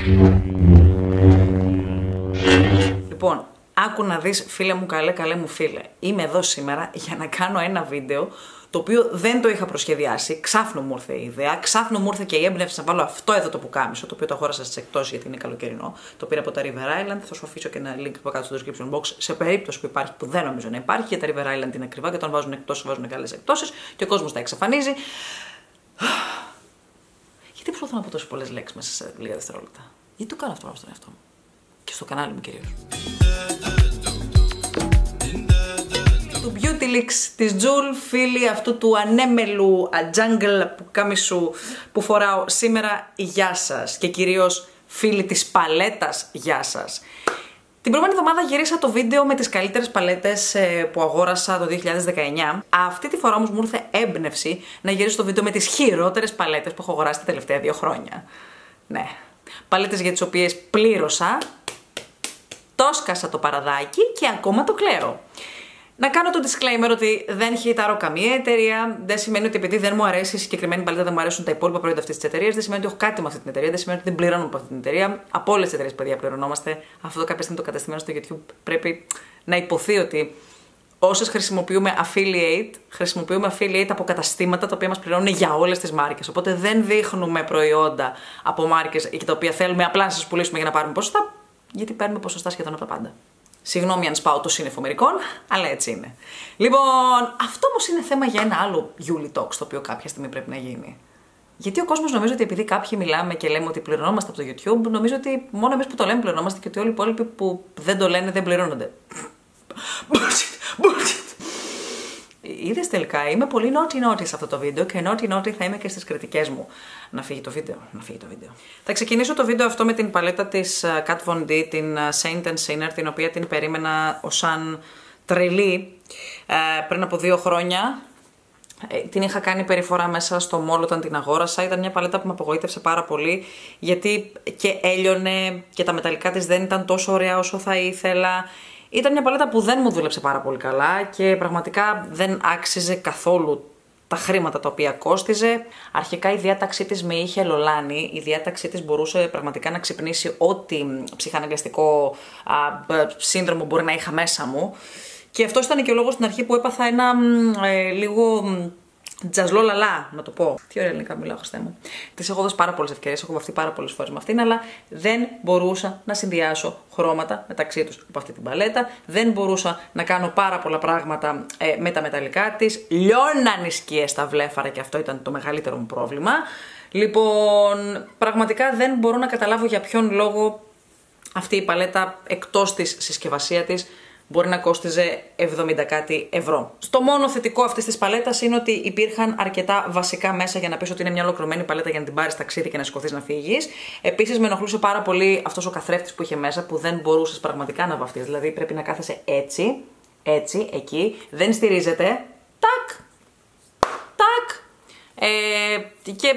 Λοιπόν, άκου να δεις, φίλε μου, καλέ μου φίλε. Είμαι εδώ σήμερα για να κάνω ένα βίντεο το οποίο δεν το είχα προσχεδιάσει. Ξάφνου μου ήρθε η ιδέα, ξάφνου μου ήρθε και η έμπνευση να βάλω αυτό εδώ το πουκάμισο, το οποίο το αγόρασα στις εκτόσεις γιατί είναι καλοκαιρινό. Το πήρα από τα River Island. Θα σου αφήσω και ένα link από κάτω στο description box σε περίπτωση που υπάρχει, που δεν νομίζω να υπάρχει. Γιατί τα River Island είναι ακριβά και όταν βάζουν εκτόσεις, βάζουν καλές εκτόσεις και ο κόσμος τα εξαφανίζει. Γιατί προσπαθώ να πω τόσες πολλές λέξεις μέσα σε λίγα δευτερόλεπτα? Γιατί το κάνω αυτό στον εαυτό μου και στο κανάλι μου κυρίως. Του Beauty Leaks της Τζουλ, φίλοι αυτού του ανέμελου jungle πουκάμισου που φοράω σήμερα, γεια σας. Και κυρίως φίλοι της παλέτας, γεια σας. Την προηγούμενη εβδομάδα γυρίσα το βίντεο με τις καλύτερες παλέτες που αγόρασα το 2019. Αυτή τη φορά όμως μου ήρθε έμπνευση να γυρίσω το βίντεο με τις χειρότερες παλέτες που έχω αγοράσει τα τελευταία 2 χρόνια. Ναι, παλέτες για τις οποίες πλήρωσα, το σκάσα το παραδάκι και ακόμα το κλαίω. Να κάνω το disclaimer ότι δεν χειτάρω καμία εταιρεία. Δεν σημαίνει ότι επειδή δεν μου αρέσει η συγκεκριμένη παλέτα, δεν μου αρέσουν τα υπόλοιπα προϊόντα αυτή τη εταιρεία. Δεν σημαίνει ότι έχω κάτι με αυτή την εταιρεία. Δεν σημαίνει ότι δεν πληρώνω από αυτή την εταιρεία. Από όλες τις εταιρείες, παιδιά, πληρωνόμαστε. Αυτό κάποια στιγμή το καταστημένο στο YouTube πρέπει να υποθεί ότι όσες χρησιμοποιούμε affiliate από καταστήματα τα οποία μας πληρώνουν για όλες τις μάρκες. Οπότε δεν δείχνουμε προϊόντα από μάρκες και τα οποία θέλουμε απλά να σας πουλήσουμε για να πάρουμε ποσοστά, γιατί παίρνουμε ποσοστά σχεδόν από τα πάντα. Συγγνώμη αν σπάω το σύννεφο μερικών, αλλά έτσι είναι. Λοιπόν, αυτό όμως είναι θέμα για ένα άλλο Yuli Talks, το οποίο κάποια στιγμή πρέπει να γίνει. Γιατί ο κόσμος νομίζω ότι επειδή κάποιοι μιλάμε και λέμε ότι πληρωνόμαστε από το YouTube, νομίζω ότι μόνο εμείς που το λέμε πληρωνόμαστε και ότι όλοι οι υπόλοιποι που δεν το λένε δεν πληρώνονται. Bullshit. Είδες τελικά, είμαι πολύ naughty σε αυτό το βίντεο και naughty θα είμαι και στις κριτικές μου. Να φύγει το βίντεο. Θα ξεκινήσω το βίντεο αυτό με την παλέτα της Kat Von D, την Saint and Sinner, την οποία την περίμενα ως σαν τρελή πριν από 2 χρόνια. Την είχα κάνει περιφορά μέσα στο mall όταν την αγόρασα. Ήταν μια παλέτα που με απογοήτευσε πάρα πολύ, γιατί και έλειωνε και τα μεταλλικά της δεν ήταν τόσο ωραία όσο θα ήθελα. Ήταν μια παλέτα που δεν μου δούλεψε πάρα πολύ καλά και πραγματικά δεν άξιζε καθόλου τα χρήματα τα οποία κόστιζε. Αρχικά η διάταξή της με είχε λολάνει, η διάταξή της μπορούσε πραγματικά να ξυπνήσει ό,τι ψυχαναγκαστικό σύνδρομο μπορεί να είχα μέσα μου. Και αυτό ήταν και ο λόγος στην αρχή που έπαθα ένα λίγο τζαζλόλαλα, να το πω. Τι ωραία ελληνικά μιλάω, Χριστέ μου. Της έχω δώσει πάρα πολλές ευκαιρίες, έχω βαφτεί πάρα πολλές φορές με αυτήν, αλλά δεν μπορούσα να συνδυάσω χρώματα μεταξύ τους από αυτή την παλέτα. Δεν μπορούσα να κάνω πάρα πολλά πράγματα με τα μεταλλικά της. Λιώναν οι σκιές στα βλέφαρα και αυτό ήταν το μεγαλύτερο μου πρόβλημα. Λοιπόν, πραγματικά δεν μπορώ να καταλάβω για ποιον λόγο αυτή η παλέτα, εκτός της συσκευασία της, μπορεί να κόστιζε 70 κάτι ευρώ. Στο μόνο θετικό αυτής της παλέτας είναι ότι υπήρχαν αρκετά βασικά μέσα για να πεις ότι είναι μια ολοκληρωμένη παλέτα για να την πάρεις ταξίδι και να σηκωθείς να φύγεις. Επίσης, με ενοχλούσε πάρα πολύ αυτός ο καθρέφτης που είχε μέσα, που δεν μπορούσες πραγματικά να βαφτείς. Δηλαδή, πρέπει να κάθεσαι έτσι, εκεί, δεν στηρίζεται. Τάκ! Και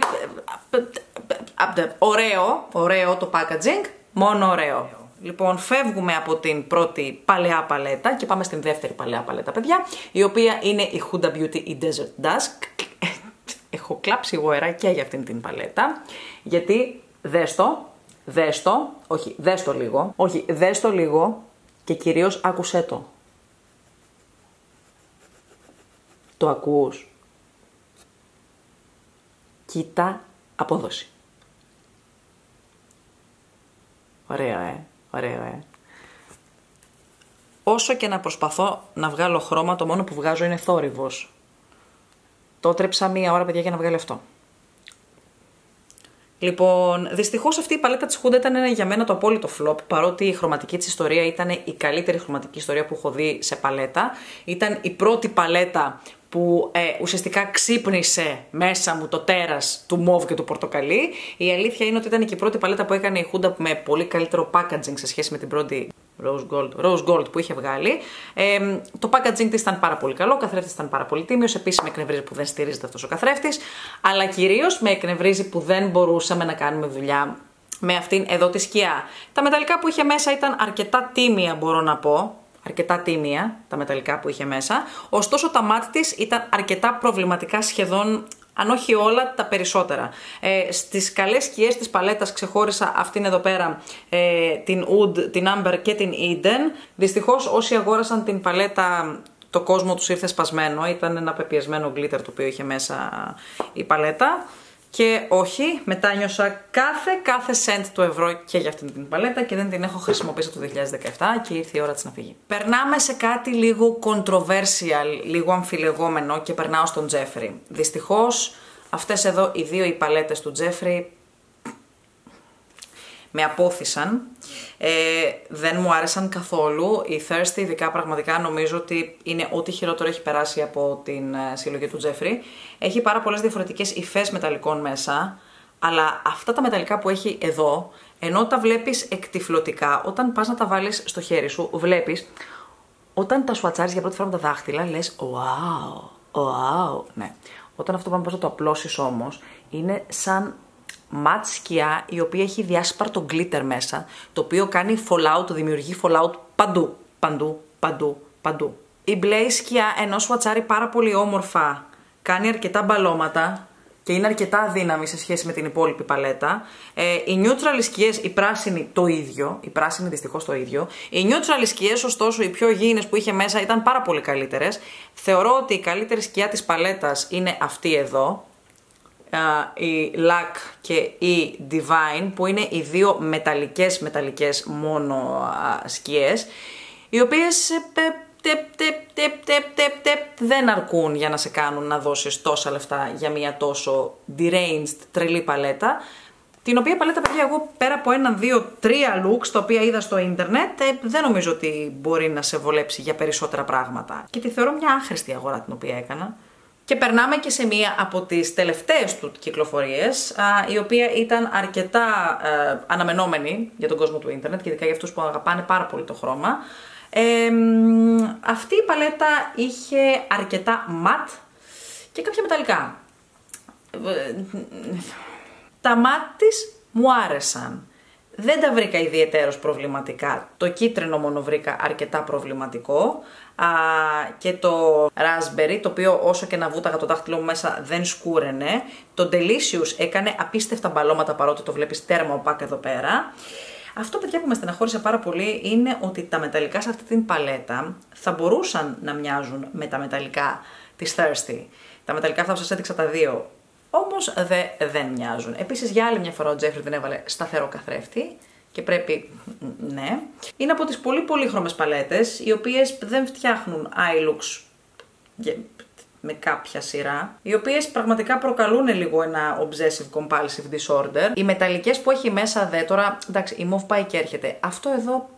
ωραίο το packaging, μόνο ωραίο. Λοιπόν, φεύγουμε από την πρώτη παλαιά παλέτα και πάμε στην δεύτερη παλαιά παλέτα, παιδιά, η οποία είναι η Huda Beauty η Desert Dusk. Έχω κλάψει γοεράκια για αυτήν την παλέτα, γιατί δες το λίγο και κυρίως άκουσέ το. Το ακούς? Κοίτα απόδοση. Ωραίο, Όσο και να προσπαθώ να βγάλω χρώμα, το μόνο που βγάζω είναι θόρυβος. Το έτρεψα 1 ώρα, παιδιά, για να βγάλει αυτό. Λοιπόν, δυστυχώς αυτή η παλέτα της Huda ήταν για μένα το απόλυτο flop, παρότι η χρωματική της ιστορία ήταν η καλύτερη χρωματική ιστορία που έχω δει σε παλέτα. Ήταν η πρώτη παλέτα που ουσιαστικά ξύπνησε μέσα μου το τέρας του μόβ και του πορτοκαλί. Η αλήθεια είναι ότι ήταν και η πρώτη παλέτα που έκανε η Huda με πολύ καλύτερο packaging σε σχέση με την πρώτη Rose Gold που είχε βγάλει. Το packaging της ήταν πάρα πολύ καλό, ο καθρέφτης ήταν πάρα πολύ τίμιος. Επίσης με εκνευρίζει που δεν στηρίζεται αυτός ο καθρέφτης, αλλά κυρίως με εκνευρίζει που δεν μπορούσαμε να κάνουμε δουλειά με αυτήν εδώ τη σκιά. Τα μεταλλικά που είχε μέσα ήταν αρκετά τίμια, μπορώ να πω. Αρκετά τίμια τα μεταλλικά που είχε μέσα. Ωστόσο τα μάτ της ήταν αρκετά προβληματικά, σχεδόν αν όχι όλα, τα περισσότερα. Στις καλές σκιές της παλέτας ξεχώρισα αυτήν εδώ πέρα, την Oud, την Amber και την Eden. Δυστυχώς όσοι αγόρασαν την παλέτα, το κόσμο τους ήρθε σπασμένο, ήταν ένα πεπιεσμένο glitter το οποίο είχε μέσα η παλέτα. Και όχι, μετάνιωσα κάθε cent του ευρώ και για αυτήν την παλέτα και δεν την έχω χρησιμοποιήσει το 2017 και ήρθε η ώρα της να φύγει. Περνάμε σε κάτι λίγο controversial, λίγο αμφιλεγόμενο και περνάω στον Jeffree. Δυστυχώς αυτές εδώ οι δύο οι παλέτες του Jeffree με απόθυσαν, δεν μου άρεσαν καθόλου. Η Thirsty ειδικά πραγματικά νομίζω ότι είναι ό,τι χειρότερο έχει περάσει από την συλλογή του Jeffree. Έχει πάρα πολλές διαφορετικές υφές μεταλλικών μέσα, αλλά αυτά τα μεταλλικά που έχει εδώ, ενώ τα βλέπεις εκτυφλωτικά, όταν πας να τα βάλεις στο χέρι σου, βλέπεις, όταν τα σουατσάρεις για πρώτη φορά με τα δάχτυλα, λες wow, ναι. Όταν αυτό πάμε να το απλώσεις όμως, είναι σαν ματ σκιά η οποία έχει διάσπαρτο glitter μέσα, το οποίο κάνει fallout, δημιουργεί fallout παντού. Η blaze σκιά, ενώ σουατσάρει πάρα πολύ όμορφα, κάνει αρκετά μπαλώματα και είναι αρκετά αδύναμη σε σχέση με την υπόλοιπη παλέτα. Οι neutral σκιές, η πράσινη το ίδιο, η πράσινη δυστυχώς το ίδιο. Οι neutral σκιές, ωστόσο, οι πιο υγιεινές που είχε μέσα ήταν πάρα πολύ καλύτερες. Θεωρώ ότι η καλύτερη σκιά της παλέτας είναι αυτή εδώ, η Lac και η Divine, που είναι οι δύο μεταλλικές μόνο σκιές, οι οποίες δεν αρκούν για να σε κάνουν να δώσεις τόσα λεφτά για μια τόσο deranged τρελή παλέτα, την οποία παλέτα, παιδιά, εγώ πέρα από 1, 2, 3 looks τα οποία είδα στο ίντερνετ, δεν νομίζω ότι μπορεί να σε βολέψει για περισσότερα πράγματα και τη θεωρώ μια άχρηστη αγορά την οποία έκανα. Και περνάμε και σε μία από τις τελευταίες του κυκλοφορίες, η οποία ήταν αρκετά αναμενόμενη για τον κόσμο του ίντερνετ και ειδικά για αυτούς που αγαπάνε πάρα πολύ το χρώμα. Αυτή η παλέτα είχε αρκετά ματ και κάποια μεταλλικά. Τα ματ της μου άρεσαν. Δεν τα βρήκα ιδιαιτέρως προβληματικά. Το κίτρινο μόνο βρήκα αρκετά προβληματικό. Και το raspberry, το οποίο όσο και να βούταγα το δάχτυλό μου μέσα δεν σκούραινε. Το delicious έκανε απίστευτα μπαλώματα, παρότι το βλέπεις τέρμα οπάκα εδώ πέρα. Αυτό, παιδιά, που με στεναχώρησε πάρα πολύ είναι ότι τα μεταλλικά σε αυτή την παλέτα θα μπορούσαν να μοιάζουν με τα μεταλλικά της Thirsty. Τα μεταλλικά αυτά που σας έδειξα τα δύο, όμως δεν μοιάζουν. Επίσης, για άλλη μια φορά ο Jeffree δεν έβαλε σταθερό καθρέφτη και πρέπει, ναι. Είναι από τις πολύ πολύχρωμες παλέτες, οι οποίες δεν φτιάχνουν eye looks με κάποια σειρά, οι οποίες πραγματικά προκαλούν λίγο ένα obsessive compulsive disorder. Οι μεταλλικές που έχει μέσα τώρα, εντάξει, η mauve πάει και έρχεται. Αυτό εδώ,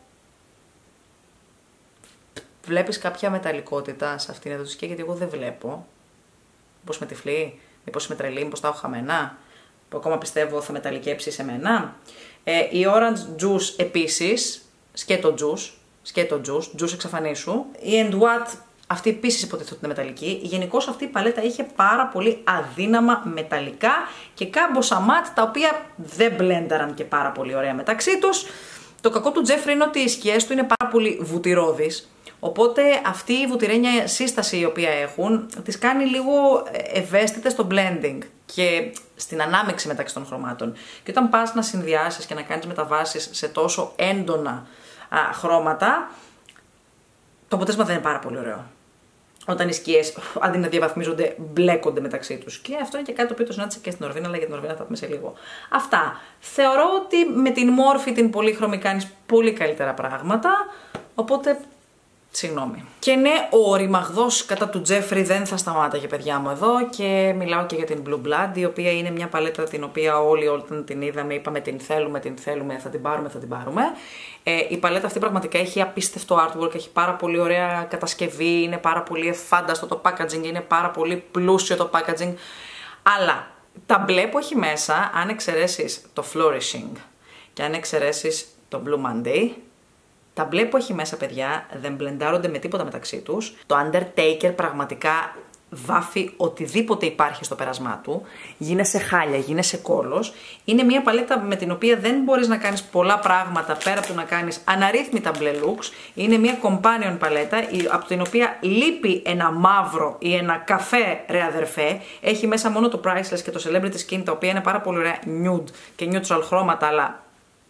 βλέπεις κάποια μεταλλικότητα σε αυτήν εδώ τη σκιά, γιατί εγώ δεν βλέπω. Μήπως με τυφλή, μήπως είμαι τρελή, μήπως τα έχω χαμένα, που ακόμα πιστεύω θα μεταλλικέψει σε μένα. Η orange juice επίσης, σκέτο juice εξαφανίσου. Η and what, αυτή επίσης υποτίθεται ότι είναι μεταλλική. Γενικώς αυτή η παλέτα είχε πάρα πολύ αδύναμα μεταλλικά και κάμποσα ματ, τα οποία δεν μπλένταραν και πάρα πολύ ωραία μεταξύ τους. Το κακό του Jeffree είναι ότι οι σκιές του είναι πάρα πολύ βουτυρώδεις. Οπότε αυτή η βουτυρένια σύσταση η οποία έχουν τις κάνει λίγο ευαίσθητες στο blending και στην ανάμειξη μεταξύ των χρωμάτων. Και όταν πας να συνδυάσεις και να κάνεις μεταβάσεις σε τόσο έντονα χρώματα, το αποτέλεσμα δεν είναι πάρα πολύ ωραίο. Όταν οι σκιές, αντί να διαβαθμίζονται, μπλέκονται μεταξύ τους. Και αυτό είναι και κάτι το οποίο το συνάντησα και στην Ορβίνα, αλλά για την Ορβίνα θα πούμε σε λίγο. Αυτά. Θεωρώ ότι με την μόρφη την πολύχρωμη κάνεις πολύ καλύτερα πράγματα. Οπότε, συγγνώμη. Και ναι, ο ρημαγδός κατά του Jeffree δεν θα σταμάταγε, παιδιά μου, εδώ, και μιλάω και για την Blue Blood, η οποία είναι μια παλέτα την οποία όλοι όταν την είδαμε είπαμε την θέλουμε, θα την πάρουμε. Η παλέτα αυτή πραγματικά έχει απίστευτο artwork, έχει πάρα πολύ ωραία κατασκευή, είναι πάρα πολύ εφάνταστο το packaging, είναι πάρα πολύ πλούσιο το packaging, αλλά τα μπλε που έχει μέσα, αν εξαιρέσεις το Flourishing και αν εξαιρέσεις το Blue Monday, τα μπλε που έχει μέσα, παιδιά, δεν μπλεντάρονται με τίποτα μεταξύ τους. Το Undertaker πραγματικά βάφει οτιδήποτε υπάρχει στο πέρασμά του, γίνεσαι χάλια, γίνεσαι κόλος. Είναι μια παλέτα με την οποία δεν μπορείς να κάνεις πολλά πράγματα πέρα από το να κάνεις αναρρύθμιτα μπλε looks. Είναι μια companion παλέτα από την οποία λείπει ένα μαύρο ή ένα καφέ ρε αδερφέ. Έχει μέσα μόνο το Priceless και το Celebrity Skin, τα οποία είναι πάρα πολύ ωραία nude και neutral χρώματα, αλλά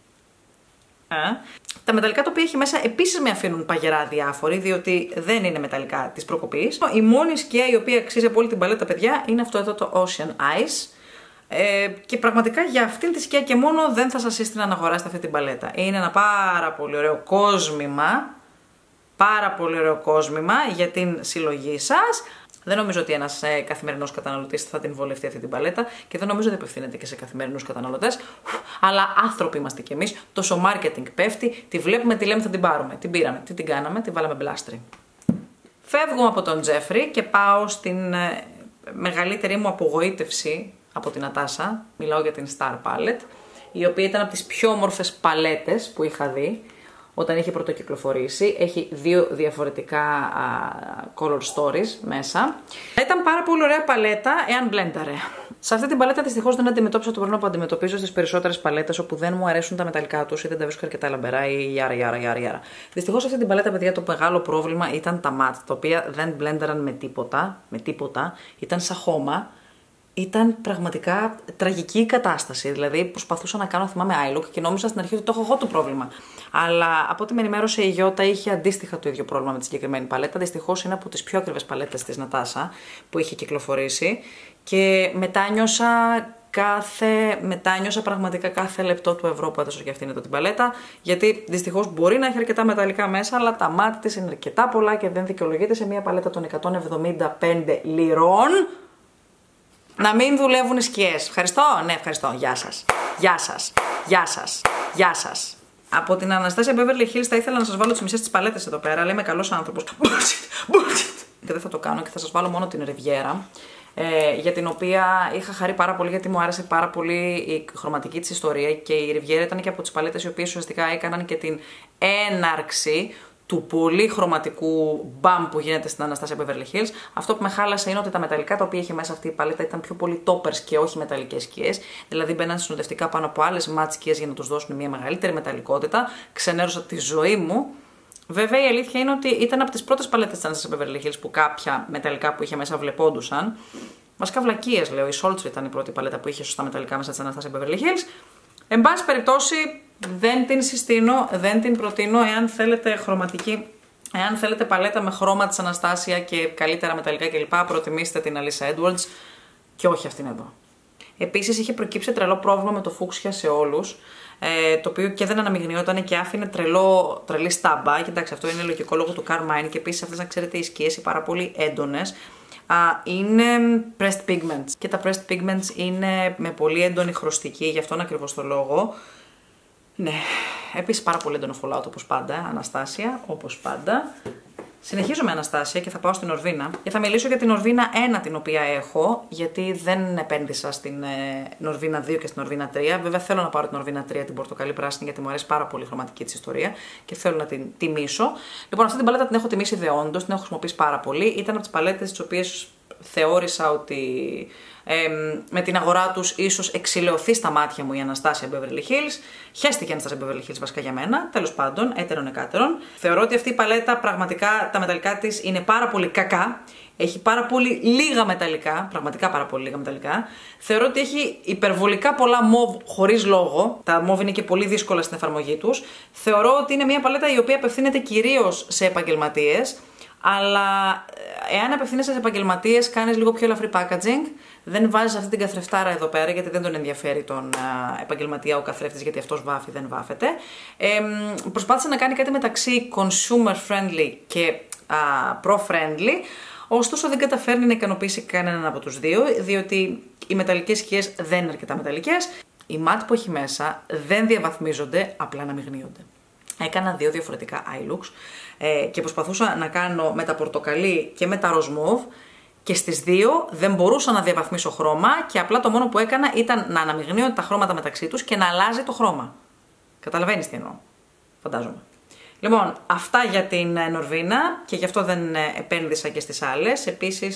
τα μεταλλικά τα οποία έχει μέσα επίσης με αφήνουν παγερά διάφοροι, διότι δεν είναι μεταλλικά της προκοπής. Η μόνη σκιά η οποία αξίζει από όλη την παλέτα, παιδιά, είναι αυτό εδώ το Ocean Ice. Και πραγματικά για αυτήν τη σκιά και μόνο δεν θα σας σύστηνα να αγοράσετε αυτή την παλέτα. Είναι ένα πάρα πολύ ωραίο κόσμημα. Πάρα πολύ ωραίο κόσμημα για την συλλογή σας. Δεν νομίζω ότι ένας καθημερινός καταναλωτής θα την βολευτεί αυτή την παλέτα και δεν νομίζω ότι απευθύνεται και σε καθημερινούς καταναλωτές. Αλλά άνθρωποι είμαστε κι εμείς. Τόσο marketing πέφτει, τη βλέπουμε, τη λέμε θα την πάρουμε. Την πήραμε, τι την κάναμε, τη βάλαμε μπλάστρι. Φεύγουμε από τον Τζέφρι και πάω στην μεγαλύτερη μου απογοήτευση από την Νατάσα. Μιλάω για την Star Palette, η οποία ήταν από τις πιο όμορφες παλέτες που είχα δει όταν είχε πρωτοκυκλοφορήσει. Έχει δύο διαφορετικά color stories μέσα. Ήταν πάρα πολύ ωραία παλέτα, εάν μπλένταρε. Σε αυτή την παλέτα δυστυχώς δεν αντιμετώπισα το πρόβλημα που αντιμετωπίζω στις περισσότερες παλέτες, όπου δεν μου αρέσουν τα μεταλλικά τους ή δεν τα βρίσκω αρκετά λαμπερά ή γιάρα. Δυστυχώς σε αυτή την παλέτα, παιδιά, το μεγάλο πρόβλημα ήταν τα ματ, τα οποία δεν μπλένταραν με τίποτα, ήταν σαν χώμα. Ήταν πραγματικά τραγική η κατάσταση. Δηλαδή, προσπαθούσα να κάνω, θυμάμαι, eye look και νόμιζα στην αρχή ότι το έχω εγώ το πρόβλημα. Αλλά από ό,τι με ενημέρωσε η Γιώτα, είχε αντίστοιχα το ίδιο πρόβλημα με τη συγκεκριμένη παλέτα. Δυστυχώς είναι από τις πιο ακριβές παλέτες της Νατάσα που είχε κυκλοφορήσει. Και μετάνιωσα πραγματικά κάθε λεπτό του ευρώ που έδωσα για αυτήν εδώ την παλέτα. Γιατί δυστυχώς μπορεί να έχει αρκετά μεταλλικά μέσα, αλλά τα μάτια της είναι αρκετά πολλά και δεν δικαιολογείται σε μια παλέτα των 175 λιρών να μην δουλεύουν οι σκιές. Ευχαριστώ. Ναι, ευχαριστώ. Γεια σας. Γεια σας. Γεια σας. Γεια σας. Από την Αναστάσια Beverly Hills θα ήθελα να σας βάλω τις μισές της παλέτες εδώ πέρα, αλλά είμαι καλός άνθρωπος. Bullshit. Και δεν θα το κάνω και θα σας βάλω μόνο την Riviera, για την οποία είχα χαρεί πάρα πολύ, γιατί μου άρεσε πάρα πολύ η χρωματική της ιστορία και η Riviera ήταν και από τις παλέτες οι οποίες ουσιαστικά έκαναν και την έναρξη του πολύ χρωματικού μπαμ που γίνεται στην Αναστάσια Beverly Hills. Αυτό που με χάλασε είναι ότι τα μεταλλικά τα οποία είχε μέσα αυτή η παλέτα ήταν πιο πολύ toppers και όχι μεταλλικές σκιές. Δηλαδή μπαίναν συνοδευτικά πάνω από άλλες matte σκιές για να τους δώσουν μια μεγαλύτερη μεταλλικότητα. Ξενέρωσα τη ζωή μου. Βέβαια η αλήθεια είναι ότι ήταν από τις πρώτες παλέτες της Αναστάσια Beverly Hills που κάποια μεταλλικά που είχε μέσα βλεπόντουσαν. Βασικά βλακίες λέω. Η Soltz ήταν η πρώτη παλέτα που είχε σωστά μεταλλικά μέσα της Αναστάσια Beverly Hills. Εν πάση περιπτώσει, δεν την συστήνω, δεν την προτείνω εάν θέλετε χρωματική, εάν θέλετε παλέτα με χρώμα της Αναστάσια και καλύτερα μεταλλικά κλπ. Προτιμήστε την Alyssa Edwards και όχι αυτήν εδώ. Επίσης είχε προκύψει τρελό πρόβλημα με το φούξια σε όλους, το οποίο και δεν αναμειγνυόταν και άφηνε τρελή στάμπα. Και εντάξει, αυτό είναι λογικό λόγω του Carmine και επίσης αυτές, να ξέρετε, οι σκιές οι πάρα πολύ έντονες είναι pressed pigments και τα pressed pigments είναι με πολύ έντονη χρωστική, γι' αυτόν ακριβώς το λόγο. Ναι, επίσης πάρα πολύ έντονο fallout όπως πάντα, Αναστάσια, όπως πάντα. Συνεχίζω με Αναστάσια και θα πάω στην Norvina και θα μιλήσω για την Norvina 1 την οποία έχω, γιατί δεν επένδυσα στην Norvina 2 και στην Norvina 3. Βέβαια θέλω να πάρω την Norvina 3, την πορτοκαλί πράσινη, γιατί μου αρέσει πάρα πολύ η χρωματική της ιστορία και θέλω να την τιμήσω. Λοιπόν, αυτή την παλέτα την έχω τιμήσει δεόντως, την έχω χρησιμοποιήσει πάρα πολύ. Ήταν από τις παλέτες τις οποίες θεώρησα ότι με την αγορά τους ίσως εξηλαιωθεί στα μάτια μου η Αναστάσια Beverly Hills. Χαίστηκε η Αναστάσια Beverly Hills βασικά για μένα. Τέλος πάντων, έτερον εκάτερον. Θεωρώ ότι αυτή η παλέτα πραγματικά τα μεταλλικά της είναι πάρα πολύ κακά. Έχει πάρα πολύ λίγα μεταλλικά, πραγματικά πάρα πολύ λίγα μεταλλικά. Θεωρώ ότι έχει υπερβολικά πολλά μοβ χωρίς λόγο. Τα μοβ είναι και πολύ δύσκολα στην εφαρμογή τους. Θεωρώ ότι είναι μια παλέτα η οποία απευθύνεται κυρίως σε επαγγελματίες. Αλλά εάν απευθύνεσαι σε επαγγελματίες, κάνεις λίγο πιο ελαφρύ packaging. Δεν βάζεις αυτή την καθρεφτάρα εδώ πέρα, γιατί δεν τον ενδιαφέρει τον επαγγελματία ο καθρέφτης, γιατί αυτός βάφει, δεν βάφεται. Προσπάθησε να κάνει κάτι μεταξύ consumer friendly και pro friendly. Ωστόσο δεν καταφέρνει να ικανοποιήσει κανέναν από τους δύο, διότι οι μεταλλικές σκιές δεν είναι αρκετά μεταλλικές. Οι ματ που έχει μέσα δεν διαβαθμίζονται, απλά αναμειγνύονται. Έκανα δύο διαφορετικά eye looks και προσπαθούσα να κάνω με τα πορτοκαλί και με τα ροζ μοβ και στις δύο δεν μπορούσα να διαβαθμίσω χρώμα και απλά το μόνο που έκανα ήταν να αναμειγνύω τα χρώματα μεταξύ τους και να αλλάζει το χρώμα. Καταλαβαίνεις τι εννοώ, φαντάζομαι. Λοιπόν, αυτά για την Norvina και γι' αυτό δεν επένδυσα και στις άλλες. Επίσης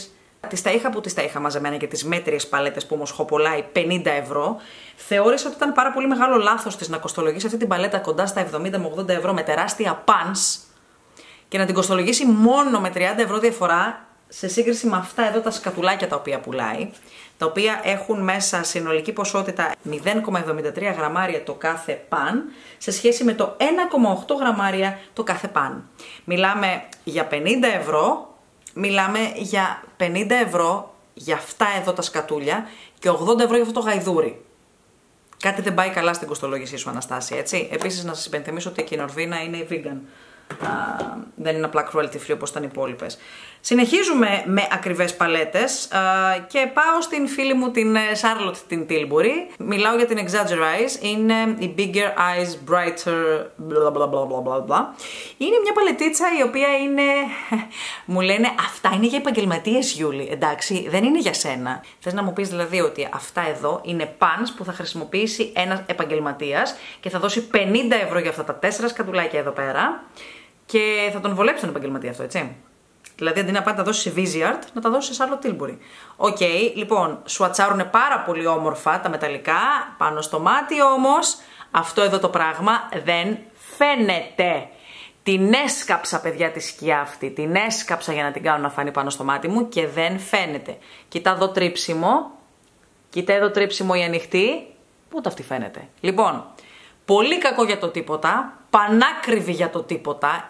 Τις τα είχα μαζεμένα και τις μέτριες παλέτες που όμως χοπολάει 50 ευρώ, θεώρησα ότι ήταν πάρα πολύ μεγάλο λάθος της να κοστολογήσει αυτή την παλέτα κοντά στα 70 με 80 ευρώ με τεράστια pans και να την κοστολογήσει μόνο με 30 ευρώ διαφορά σε σύγκριση με αυτά εδώ τα σκατουλάκια τα οποία πουλάει, τα οποία έχουν μέσα συνολική ποσότητα 0,73 γραμμάρια το κάθε παν, σε σχέση με το 1,8 γραμμάρια το κάθε παν. Μιλάμε για 50 ευρώ, μιλάμε για 50 ευρώ για αυτά εδώ τα σκατούλια και 80 ευρώ για αυτό το γαϊδούρι. Κάτι δεν πάει καλά στην κοστολόγησή σου, Αναστάση, έτσι. Επίσης, να σας υπενθυμίσω ότι η Νορβίνα είναι vegan. Δεν είναι απλά cruelty free όπως ήταν οι υπόλοιπες. Συνεχίζουμε με ακριβές παλέτες και πάω στην φίλη μου την Charlotte την Tilbury. Μιλάω για την Exaggerise, είναι η Bigger Eyes Brighter bla bla bla bla bla. Είναι μια παλετίτσα η οποία είναι, μου λένε αυτά είναι για επαγγελματίες, Γιούλη, εντάξει, δεν είναι για σένα. Θες να μου πεις δηλαδή ότι αυτά εδώ είναι pans που θα χρησιμοποιήσει ένας επαγγελματίας και θα δώσει 50 ευρώ για αυτά τα 4 σκατουλάκια εδώ πέρα και θα τον βολέψει τον επαγγελματία αυτό, έτσι. Δηλαδή αντί να πάει να τα δώσει σε Viseart, να τα δώσει σε Charlotte Tilbury. Οκ, λοιπόν, σουατσάρουνε πάρα πολύ όμορφα τα μεταλλικά, πάνω στο μάτι όμως, αυτό εδώ το πράγμα δεν φαίνεται. Την έσκαψα, παιδιά, τη σκιά αυτή, την έσκαψα για να την κάνω να φανεί πάνω στο μάτι μου και δεν φαίνεται. Κοίτα εδώ τρίψιμο, κοίτα εδώ τρίψιμο η ανοιχτή, ούτε αυτή φαίνεται. Λοιπόν, πολύ κακό για το τίποτα, πανάκριβη για το τίποτα,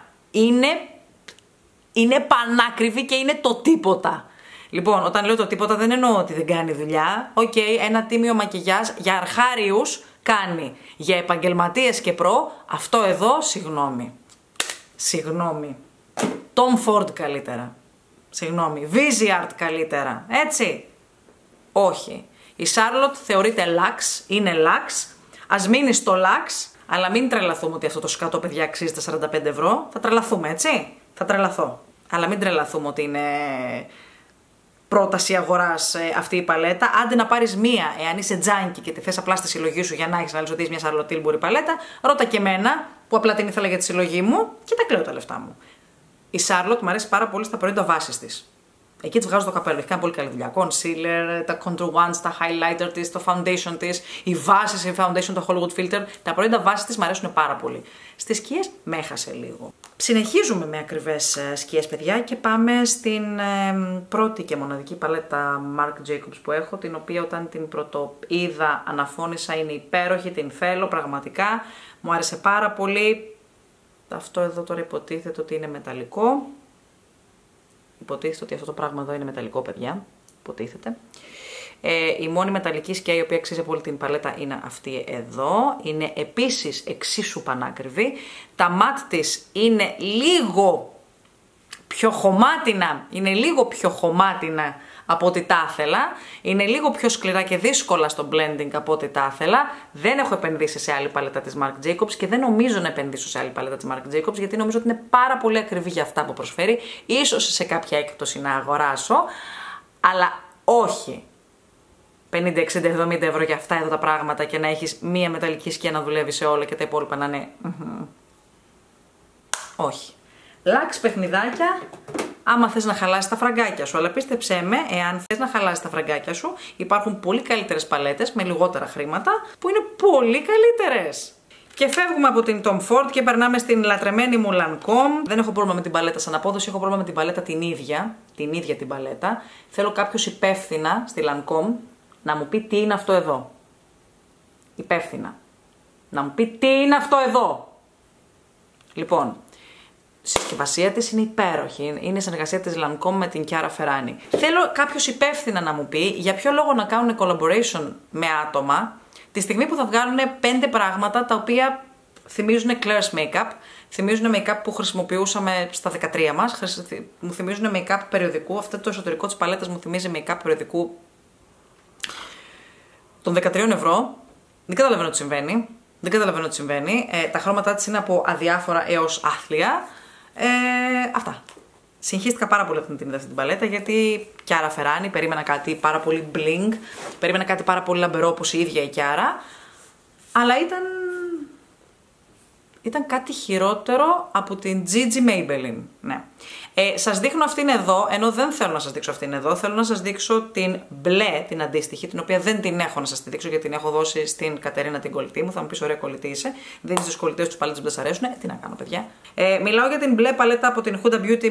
είναι πανάκριβη και είναι το τίποτα. Λοιπόν, όταν λέω το τίποτα δεν εννοώ ότι δεν κάνει δουλειά. Οκ, ένα τίμιο μακιγιάζ για αρχάριους κάνει. Για επαγγελματίες και προ, αυτό εδώ, συγγνώμη. Συγγνώμη. Tom Ford καλύτερα. Συγγνώμη. Viseart καλύτερα. Έτσι. Όχι. Η Charlotte θεωρείται Lux, είναι Lux. Ας μείνει στο Lux, αλλά μην τρελαθούμε ότι αυτό το σκάτο, παιδιά, αξίζει τα 45 ευρώ. Θα τρελαθούμε, έτσι. Θα τρελαθώ. Αλλά μην τρελαθούμε ότι είναι πρόταση αγοράς αυτή η παλέτα. Άντε να πάρεις μία, εάν είσαι τζάνκι και τη θες απλά στη συλλογή σου για να έχεις να λες ότι είσαι μια Charlotte Tilbury παλέτα, ρώτα και εμένα που απλά την ήθελα για τη συλλογή μου και τα κλαίω τα λεφτά μου. Η Charlotte μου αρέσει πάρα πολύ στα προϊόντα βάσης της. Εκεί της βγάζω το καπέλο, έχει κάνει πολύ καλή δουλειά. Concealer, τα contour ones, τα highlighter της, το foundation της, οι βάσεις, η foundation, το Hollywood filter. Τα προϊόντα βάσης της μου αρέσουν πάρα πολύ. Στις σκιές με έχασε λίγο. Συνεχίζουμε με ακριβές σκιές, παιδιά, και πάμε στην πρώτη και μοναδική παλέτα Marc Jacobs που έχω, την οποία όταν την πρωτοείδα αναφώνησα, είναι υπέροχη, την θέλω πραγματικά, μου άρεσε πάρα πολύ. Αυτό εδώ τώρα υποτίθεται ότι είναι μεταλλικό. Υποτίθεται ότι αυτό το πράγμα εδώ είναι μεταλλικό, παιδιά. Υποτίθεται. Η μόνη μεταλλική σκιά η οποία αξίζει πολύ την παλέτα είναι αυτή εδώ. Είναι επίσης εξίσου πανάκριβη. Τα μάτ της είναι λίγο πιο χωμάτινα. Είναι λίγο πιο χωμάτινα από ό,τι τα ήθελα. Είναι λίγο πιο σκληρά και δύσκολα στο blending από ό,τι τα ήθελα. Δεν έχω επενδύσει σε άλλη παλέτα της Marc Jacobs και δεν νομίζω να επενδύσω σε άλλη παλέτα της Marc Jacobs, γιατί νομίζω ότι είναι πάρα πολύ ακριβή για αυτά που προσφέρει. Ίσως σε κάποια έκπτωση να αγοράσω, αλλά όχι 50, 60, 70 ευρώ για αυτά εδώ τα πράγματα και να έχεις μία μεταλλική σκιά να δουλεύει σε όλα και τα υπόλοιπα να είναι. Όχι. Λάξ παιχνιδάκια, άμα θες να χαλάσεις τα φραγκάκια σου. Αλλά πίστεψέ με, εάν θες να χαλάσεις τα φραγκάκια σου, υπάρχουν πολύ καλύτερες παλέτες με λιγότερα χρήματα που είναι πολύ καλύτερες. Και φεύγουμε από την Tom Ford και περνάμε στην λατρεμένη μου Lancome. Δεν έχω πρόβλημα με την παλέτα σαν απόδοση, έχω πρόβλημα με την παλέτα την ίδια την παλέτα. Θέλω κάποιος υπεύθυνα στη Lancome να μου πει τι είναι αυτό εδώ. Υπεύθυνα. Να μου πει τι είναι αυτό εδώ. Λοιπόν, η συσκευασία της είναι υπέροχη. Είναι η συνεργασία της Lancome με την Chiara Ferragni. Θέλω κάποιος υπεύθυνα να μου πει για ποιο λόγο να κάνουν collaboration με άτομα τη στιγμή που θα βγάλουν 5 πράγματα τα οποία θυμίζουν Claire's Makeup, θυμίζουν make-up που χρησιμοποιούσαμε στα 13 μας, μου θυμίζουν make-up περιοδικού. Αυτό το εσωτερικό της παλέτας μου θυμίζει make-up περιοδικού των 13 ευρώ. Δεν καταλαβαίνω τι συμβαίνει. Τα χρώματά της είναι από αδιάφορα έως άθλια. Αυτά. Συγχύστηκα πάρα πολύ αυτή την παλέτα, γιατί Chiara Ferragni, περίμενα κάτι πάρα πολύ bling, περίμενα κάτι πάρα πολύ λαμπερό όπως η ίδια η Chiara, αλλά ήταν κάτι χειρότερο από την Gigi Maybelline. Ναι. Σας δείχνω αυτήν εδώ, ενώ δεν θέλω να σας δείξω αυτήν εδώ, θέλω να σας δείξω την μπλε, την αντίστοιχη, την οποία δεν την έχω να σας τη δείξω γιατί την έχω δώσει στην Κατερίνα την κολλητή μου. Θα μου πεις ωραία κολλητή είσαι, δίνεις τους κολλητές τους παλέτες που δεν σας αρέσουν. Τι να κάνω, παιδιά. Μιλάω για την μπλε παλέτα από την Huda Beauty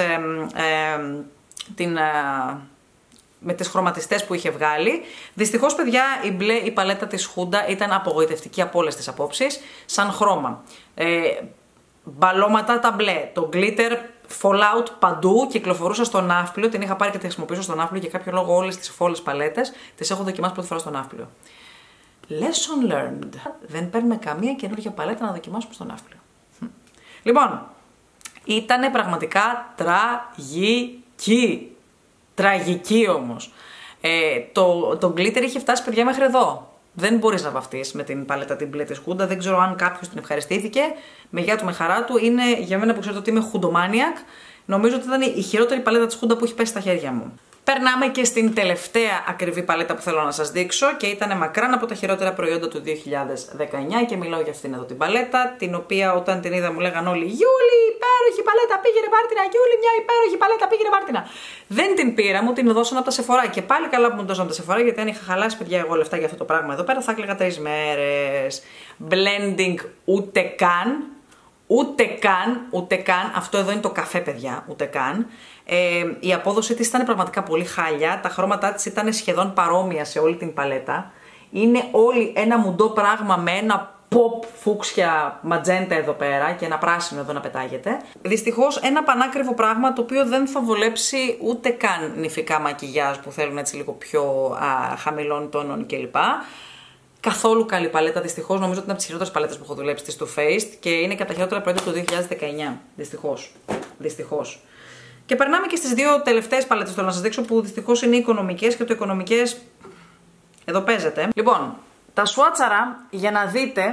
με τις χρωματιστές που είχε βγάλει. Δυστυχώς, παιδιά, η μπλε, η παλέτα της Huda ήταν απογοητευτική από όλες τις απόψεις, σαν χρώμα. Μπαλώματα τα μπλε, το glitter, fallout παντού, κυκλοφορούσα στο ναύπλιο, την είχα πάρει και τη χρησιμοποιήσω στο ναύπλιο, για κάποιο λόγο όλες τις φόλες παλέτες τις έχω δοκιμάσει πρώτη φορά στο ναύπλιο. Lesson learned. Δεν παίρνουμε καμία καινούργια παλέτα να δοκιμάσουμε στο ναύπλιο. Λοιπόν, ήτανε πραγματικά τραγική. Τραγική όμως. Το glitter είχε φτάσει, παιδιά, μέχρι εδώ. Δεν μπορείς να βαφτείς με την παλέτα την μπλε της Huda. Δεν ξέρω αν κάποιος την ευχαριστήθηκε. Με γεια του, με χαρά του. Είναι για μένα που ξέρετε ότι είμαι Hudomaniac. Νομίζω ότι ήταν η χειρότερη παλέτα της Huda που έχει πέσει στα χέρια μου. Περνάμε και στην τελευταία ακριβή παλέτα που θέλω να σας δείξω και ήταν μακράν από τα χειρότερα προϊόντα του 2019 και μιλάω για αυτήν εδώ την παλέτα, την οποία όταν την είδα μου λέγαν όλοι «Γιούλη, υπέροχη παλέτα, πήγαινε πάρτινα, Γιούλη, μια υπέροχη παλέτα, πήγαινε πάρτινα». Δεν την πήρα, μου την δώσαν από τα Sephora και πάλι καλά που μου δώσαν από τα Sephora, γιατί αν είχα χαλάσει, παιδιά, εγώ λεφτά για αυτό το πράγμα εδώ πέρα θα έκλαιγα 3 μέρες. Blending ούτε καν. Ούτε καν, αυτό εδώ είναι το καφέ, παιδιά, ούτε καν. Η απόδοση της ήταν πραγματικά πολύ χάλια, τα χρώματά της ήταν σχεδόν παρόμοια σε όλη την παλέτα. Είναι όλη ένα μουντό πράγμα με ένα pop φούξια ματζέντα εδώ πέρα και ένα πράσινο εδώ να πετάγεται. Δυστυχώς ένα πανάκριβο πράγμα το οποίο δεν θα βολέψει ούτε καν νηφικά μακιγιάζ που θέλουν έτσι λίγο πιο χαμηλών τόνων κλπ. Καθόλου καλή παλέτα, δυστυχώς. Νομίζω ότι είναι από τις χειρότερες παλέτες που έχω δουλέψει της Too Faced και είναι και από τα χειρότερα προϊόντα του 2019. Δυστυχώς. Και περνάμε και στις δύο τελευταίες παλέτες θέλω να σας δείξω που δυστυχώς είναι οικονομικές και το οικονομικές εδώ παίζεται. Λοιπόν, τα σουάτσαρα για να δείτε.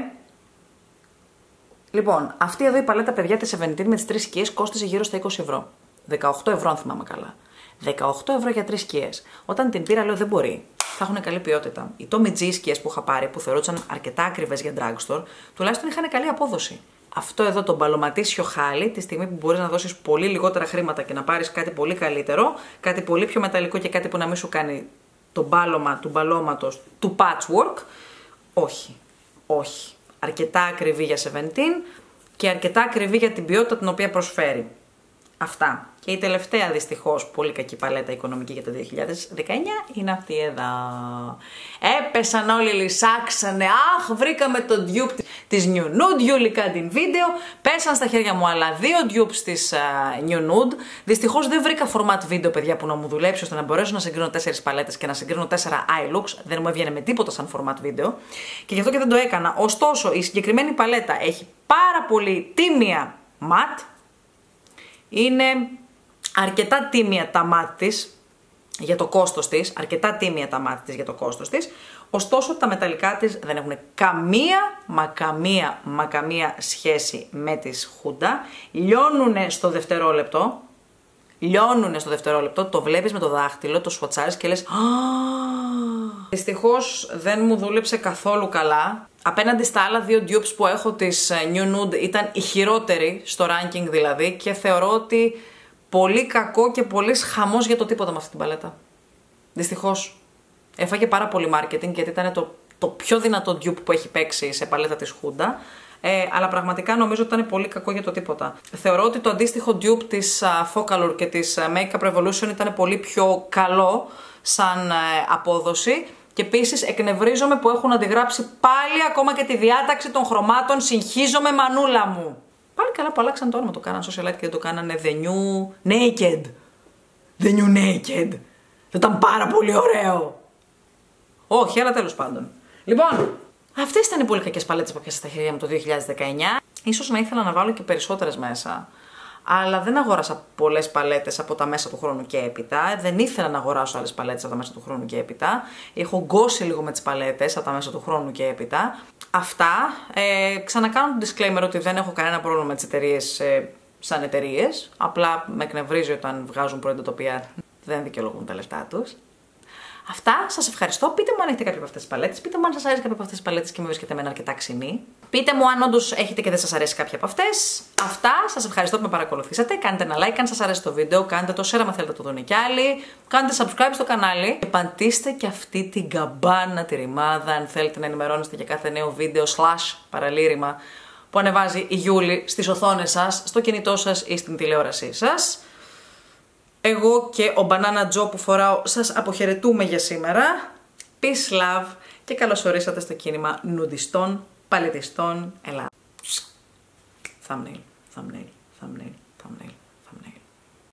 Λοιπόν, αυτή εδώ η παλέτα, παιδιά, της Seventeen με τις 3 σκιές κόστιζε γύρω στα 20 ευρώ. 18 ευρώ αν θυμάμαι καλά. 18 ευρώ για 3 σκιές. Όταν την πήρα λέω δεν μπορεί. Θα έχουν καλή ποιότητα. Οι Tommy G σκιές που είχα πάρει, που θεωρούσαν αρκετά ακριβές για drugstore, τουλάχιστον είχαν καλή απόδοση. Αυτό εδώ το μπαλωματίσιο χάλι, τη στιγμή που μπορείς να δώσεις πολύ λιγότερα χρήματα και να πάρεις κάτι πολύ καλύτερο, κάτι πολύ πιο μεταλλικό και κάτι που να μην σου κάνει το μπάλωμα του μπαλώματος του patchwork, όχι. Αρκετά ακριβή για Seventeen και αρκετά ακριβή για την ποιότητα την οποία προσφέρει. Αυτά. Και η τελευταία δυστυχώς πολύ κακή παλέτα οικονομική για το 2019 είναι αυτή εδώ. Έπεσαν όλοι, λυσάξανε. Αχ, βρήκαμε το dupe της New Nude, Γιούλικα την βίντεο. Πέσαν στα χέρια μου άλλα 2 dupes της New Nude. Δυστυχώς δεν βρήκα format βίντεο, παιδιά, που να μου δουλέψει ώστε να μπορέσω να συγκρίνω 4 παλέτες και να συγκρίνω 4 eye looks. Δεν μου έβγαινε με τίποτα σαν format βίντεο. Και γι' αυτό και δεν το έκανα. Ωστόσο, η συγκεκριμένη παλέτα έχει πάρα πολύ τίμια ματ. Είναι αρκετά τίμια τα μάτι της για το κόστος της, ωστόσο τα μεταλλικά της δεν έχουν καμία σχέση με τις Huda, λιώνουνε στο δευτερόλεπτο, το βλέπεις με το δάχτυλο, το σφοτσάρεις και λες δυστυχώς δεν μου δούλεψε καθόλου καλά. Απέναντι στα άλλα 2 dupes που έχω της New Nude ήταν η χειρότερη στο ranking δηλαδή και θεωρώ ότι πολύ κακό και πολύ χαμός για το τίποτα με αυτή την παλέτα. Δυστυχώς. Έφαγε πάρα πολύ marketing γιατί ήταν το πιο δυνατό dupe που έχει παίξει σε παλέτα της Huda. Αλλά πραγματικά νομίζω ότι ήταν πολύ κακό για το τίποτα. Θεωρώ ότι το αντίστοιχο dupe της Focalure και της Makeup Revolution ήταν πολύ πιο καλό σαν απόδοση. Και επίσης εκνευρίζομαι που έχουν αντιγράψει πάλι ακόμα και τη διάταξη των χρωμάτων. Συγχύζομαι, μανούλα μου. Πάλι καλά που αλλάξαν το όνομα, το κάναν socialite και δεν το κάνανε The New Naked. The New Naked. Δεν ήταν πάρα πολύ ωραίο. Όχι, αλλά τέλος πάντων. Λοιπόν, αυτές ήταν οι πολύ κακές παλέτες που πιάσα στα χέρια μου το 2019. Ίσως να ήθελα να βάλω και περισσότερες μέσα. Αλλά δεν αγόρασα πολλές παλέτες από τα μέσα του χρόνου και έπειτα. Δεν ήθελα να αγοράσω άλλες παλέτες από τα μέσα του χρόνου και έπειτα. Έχω γκώσει λίγο με τις παλέτες από τα μέσα του χρόνου και έπειτα. Αυτά. Ξανακάνω το disclaimer ότι δεν έχω κανένα πρόβλημα με τις εταιρείες σαν εταιρείες. Απλά με εκνευρίζει όταν βγάζουν προϊόντα τα οποία δεν δικαιολογούν τα λεφτά τους. Αυτά, σας ευχαριστώ. Πείτε μου αν έχετε κάποια από αυτές τις παλέτες. Πείτε μου αν σας αρέσει κάποια από αυτές τις παλέτες και με βρίσκετε εμένα αρκετά ξινή. Πείτε μου αν όντως έχετε και δεν σας αρέσει κάποια από αυτές. Αυτά, σας ευχαριστώ που με παρακολουθήσατε. Κάντε ένα like αν σας αρέσει το βίντεο. Κάντε το share αν θέλετε το δουν κι άλλοι. Κάντε subscribe στο κανάλι. Και πατήστε και αυτή την καμπάνα τη ρημάδα αν θέλετε να ενημερώνεστε για κάθε νέο βίντεο / παραλήρημα που ανεβάζει η Γιούλη στις οθόνες σας, στο κινητό σας ή στην τηλεόρασή σας. Εγώ και ο Banana Joe που φοράω σας αποχαιρετούμε για σήμερα. Peace, love και καλώς ορίσατε στο κίνημα νουντιστών, παλαιτιστών, Ελλάδα. Thumbnail, thumbnail, thumbnail.